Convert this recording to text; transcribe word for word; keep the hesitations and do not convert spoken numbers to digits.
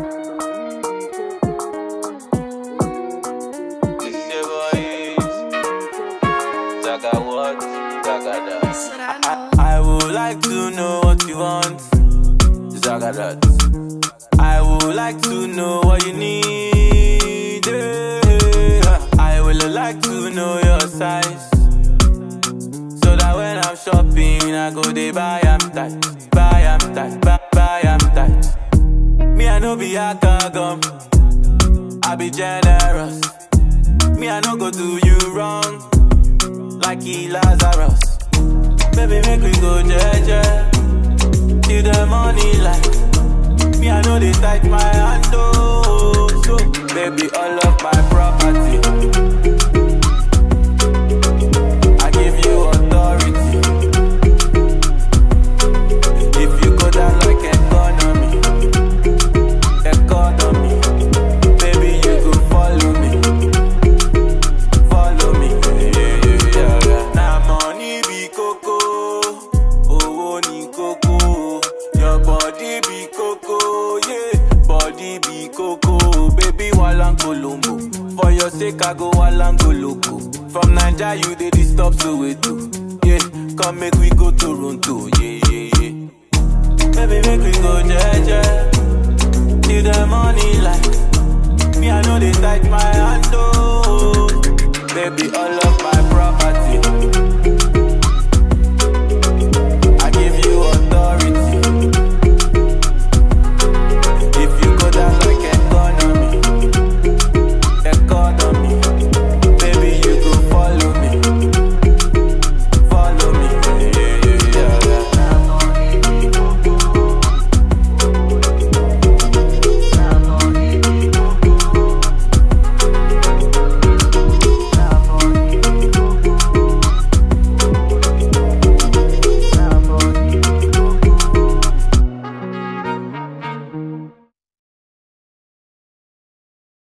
I would like to know what you want. Zagadat. I would like to know what you need. Yeah. I would like to know your size, so that when I'm shopping, I go they buy am tight, buy am tight, buy, buy am tight. Me I no be a gum, I be generous. Me I no go do you wrong, like he Lazarus. Baby, make we go jeje till the money light. Me, I know they tight my hand, oh. So, baby, all of my property, I give you authority. If you go down like economy, economy, baby, you go follow me, follow me. Yeah, yeah, yeah, yeah. Now money be coco. Your body be coco, yeah. Body be coco, baby walang colombo. For your sake I go walang go loco. From Nigeria you dey disturb Soweto, yeah. Come make we go Toronto, yeah, yeah, yeah. Baby make we go jeje